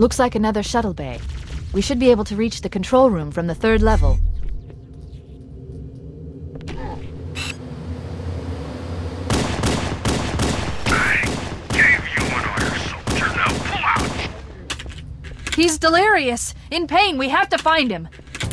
Looks like another shuttle bay. We should be able to reach the control room from the 3rd level. I gave you an order, soldier. Now pull out! He's delirious! In pain, we have to find him!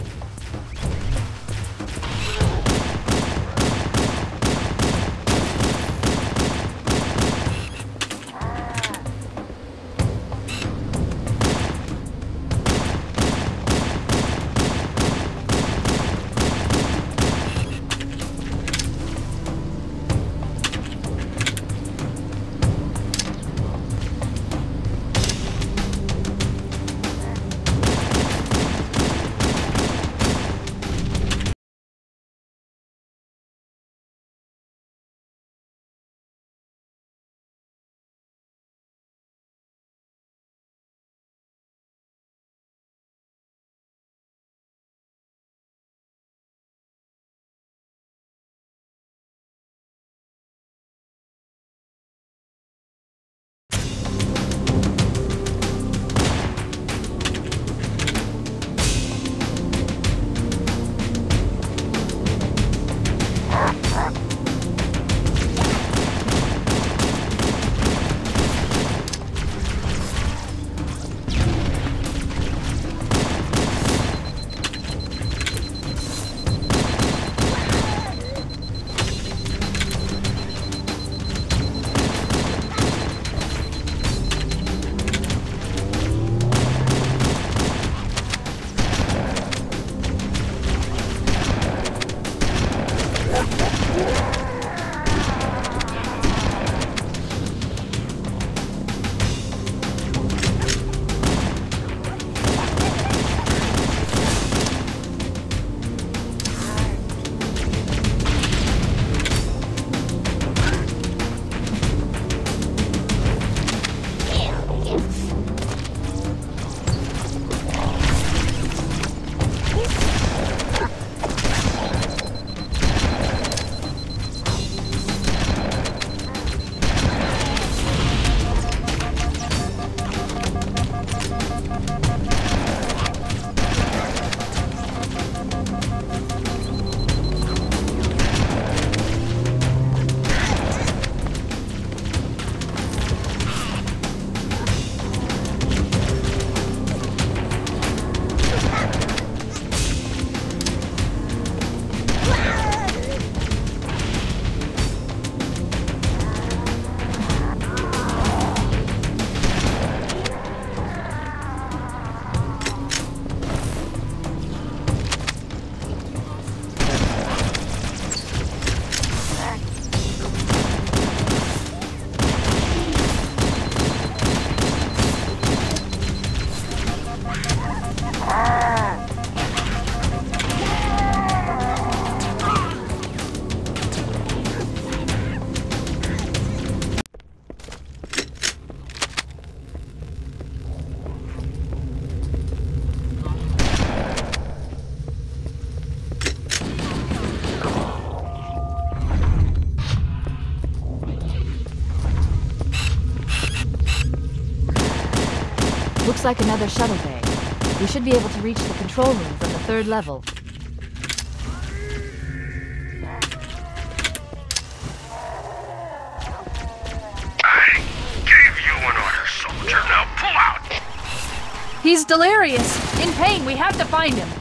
Looks like another shuttle bay. We should be able to reach the control room from the 3rd level. I gave you an order, soldier. Now pull out! He's delirious! In pain, we have to find him!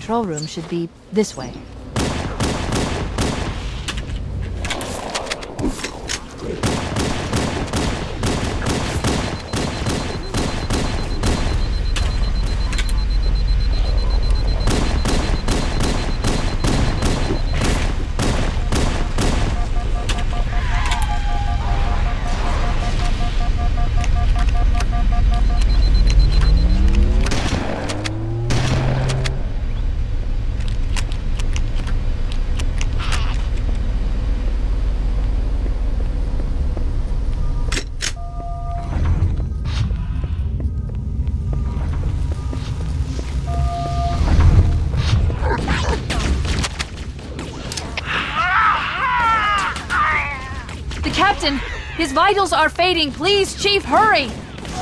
control room should be this way. Captain, his vitals are fading. Please, Chief, hurry!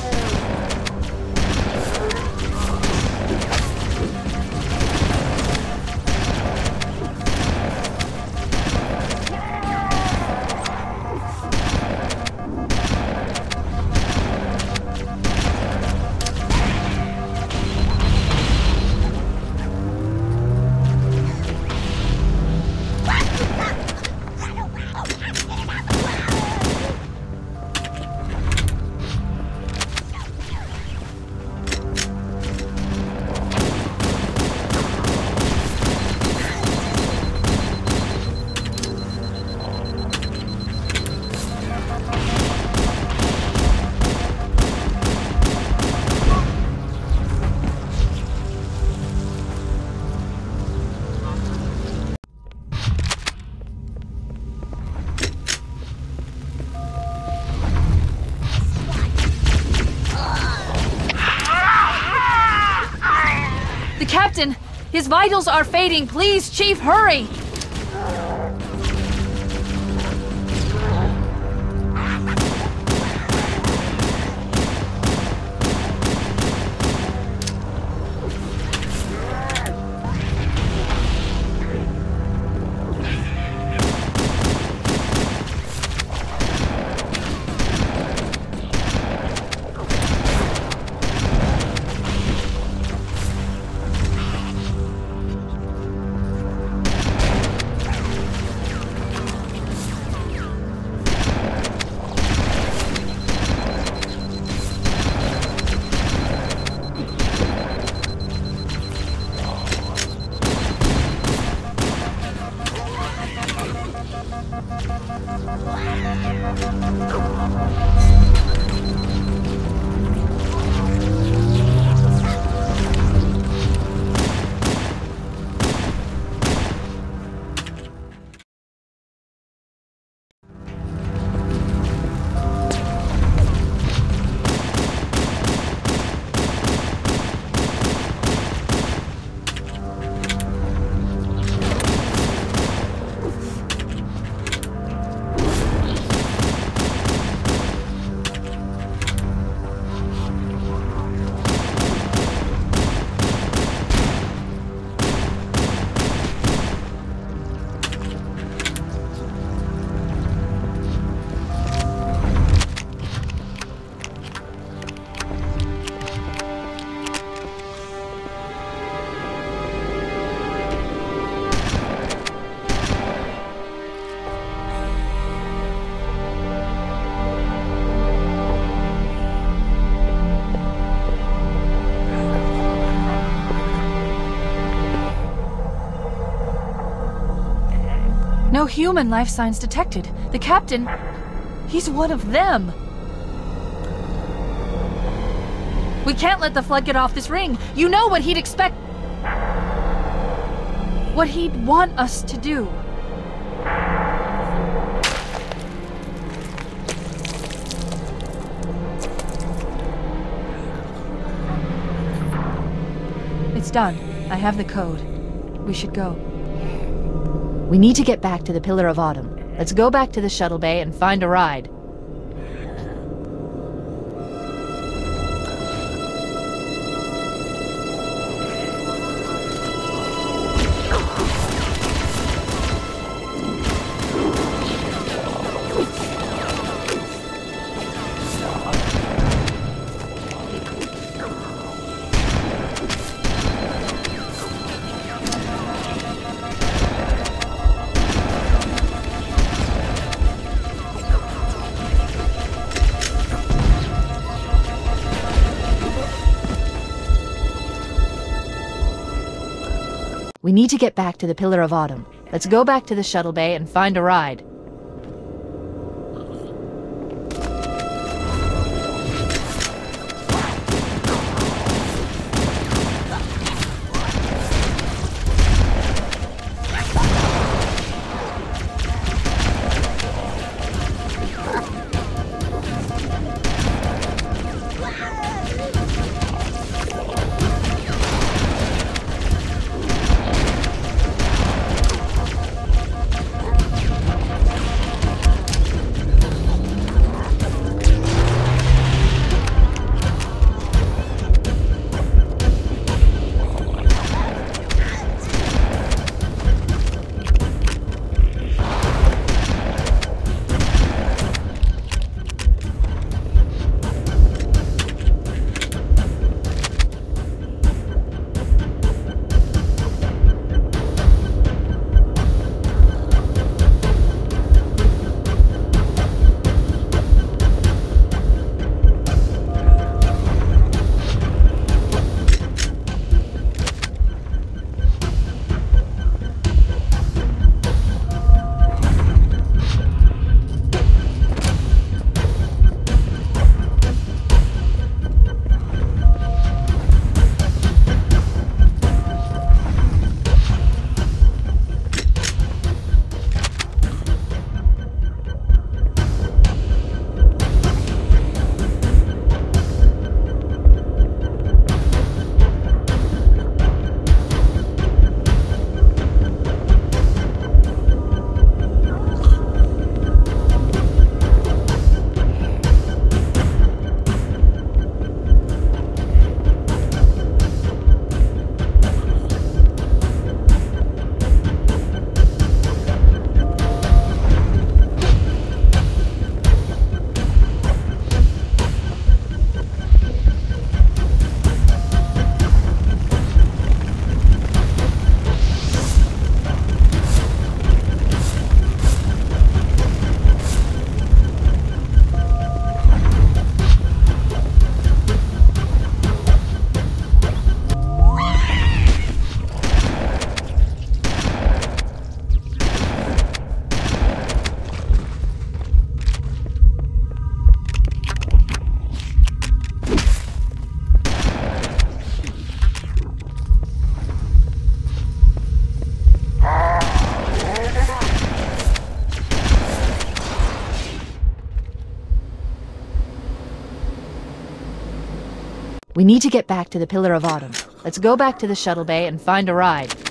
Captain, his vitals are fading. Please, Chief, hurry! No human life signs detected. The captain, he's one of them. We can't let the flood get off this ring. You know what he'd expect. What he'd want us to do. It's done. I have the code. We should go. We need to get back to the Pillar of Autumn. Let's go back to the shuttle bay and find a ride. We need to get back to the Pillar of Autumn. Let's go back to the shuttle bay and find a ride. We need to get back to the Pillar of Autumn. Let's go back to the shuttle bay and find a ride.